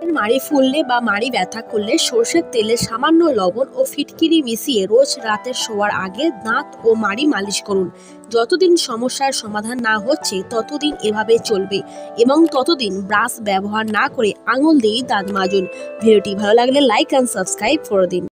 মাড়ি ফুললে বা মাড়ি ব্যথা করলে সর্ষের তেলে সামান্য লবণ ও ফিটকিরি মিশিয়ে রোজ রাতে শোয়ার আগে দাঁত ও মাড়ি মালিশ করুন। যতদিন সমস্যার সমাধান না হচ্ছে ততদিন এভাবে চলবে এবং ততদিন ব্রাশ ব্যবহার না করে আঙুল দিয়েই দাঁত মাজুন। ভিডিওটি ভালো লাগলে লাইক অ্যান্ড সাবস্ক্রাইব করে দিন।